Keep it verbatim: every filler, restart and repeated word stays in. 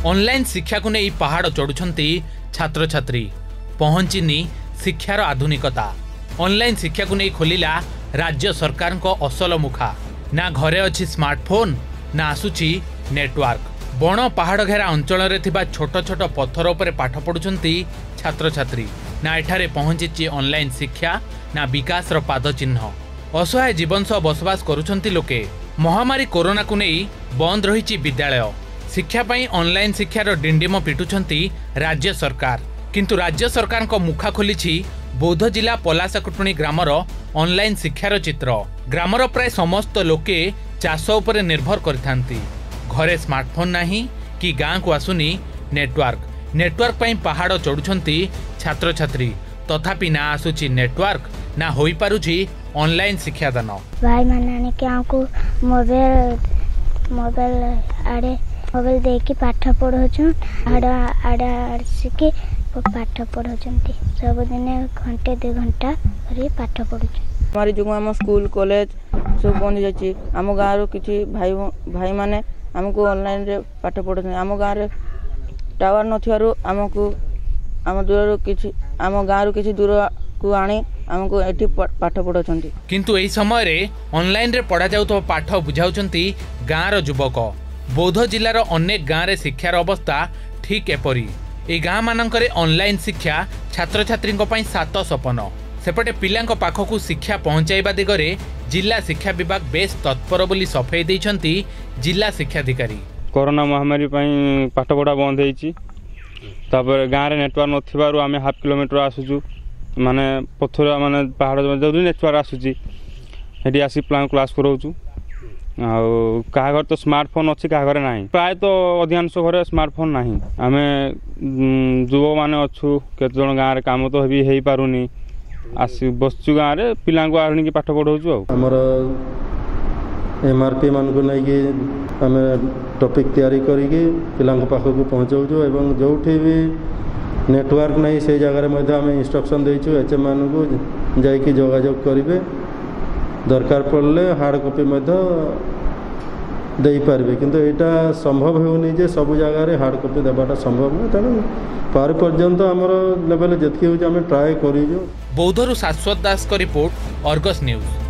Online शिक्षा को नहीं पहाड़ चढ़ुछंती छात्र छात्री पहुंचीनी शिक्षार आधुनिकता। ऑनलाइन शिक्षा को नहीं खोलिला राज्य सरकार को असल मुखा। ना घरे अच्छी स्मार्टफोन ना आसुची नेटवर्क। बण पहाड़ घेरा अंचल रे थिबा छोट छोट पत्थर उपरे पाठ पढ़ुछंती छात्र छात्री। ना एठारे पहुंची ऑनलाइन शिक्षा ना विकास रो पाद चिन्ह। असहाय जीवन सह बसवास करुछंती लोके। महामारी कोरोना को नहीं बंद रही विद्यालय। शिक्षा पाई ऑनलाइन शिक्षार डिंडिम पिटुछंती राज्य सरकार। किंतु राज्य सरकार को मुखा खोली बौद्ध जिला पलासकुटुणी ग्रामर ऑनलाइन शिक्षार चित्र। ग्रामर प्राय समस्त लोके चाष उपरे निर्भर करथांती। घरे स्मार्टफोन नहीं कि गाँ को आसुनी नेटवर्क। नेटवर्क पाई पहाड़ चढ़ुछंती छात्र छात्री। तथापि ना आसुची नेटवर्क ना होई पारुची ऑनलाइन शिक्षादान। भाई माने के आको मोबाइल मोबाइल आड़े मोबाइल देखि पाठ पढ़ौछन। आड़ा आड़ा सिके पाठ पढ़ौछंती। सब दिन घंटे दो घंटा करी पाठ पढ़ुछ। हमारी जो आम स्कूल कॉलेज सब बंद जाछि। आम गाँव किछि भाई भाई माने हमको ऑनलाइन रे पाठ पढ़ौछन। आम गाँव रे टावर नथियारु हमको आम दूर किछि आम गाँव रो किछि दूर को आनी हमको एठी पाठ पढ़ौछंती। किंतु एही समय रे ऑनलाइन रे पढ़ा जाउतो पाठ बुझाउछंती गाँव रो युवक। बौद्ध जिलार अनेक गाँव रे शिक्षार अवस्था ठीक एपरी। ए गाँ मानकरे ऑनलाइन शिक्षा छात्र छात्री पई सात सपन। सेपटे पिलांक पाखकु शिक्षा पहुंचाइबा दिगरे जिला शिक्षा विभाग बेस तत्पर बोली सफेई दैछंती जिला शिक्षाधिकारी। कोरोना महामारी पई पाठ पढ़ा बंद होईची। तापर गाँव रे नेटवर्क नथिबारु आमे हाफ किलोमीटर आसुचु। माने पथर माने पहाड़ जो नेटवर्क आसुची हेडी आसी प्लान क्लास कराउचु। आउ कहा घर तो स्मार्टफोन अच्छी कहा घर ना प्राय तो अधिकांश घर स्मार्टफोन ना आम युवक मैंने अच्छु केत जन गाँव कम तो भी हो पारुनी आसी बसचु गाँव में पिला आनी पाठ पढ़ाऊँ। आमर एमआरपी मान को नहीं आम टॉपिक तैयारी करके पिला पाखक पहुँचाऊँ एवं जो भी नेटवर्क नहीं से जगह आम इंस्ट्रक्शन देचु एचएम मान को जाकि जोगाजोग करेंगे। दरकार पड़े हार्ड कॉपी दे पारे किंतु यहाँ संभव होनी जे सब जगह हार्ड कॉपी देवाटा संभव नहीं। तेणु पार पर्यंत आमर लेवल जितकी होम ट्राए कर। बौद्धरू शाश्वत दास को रिपोर्ट, अर्गस न्यूज।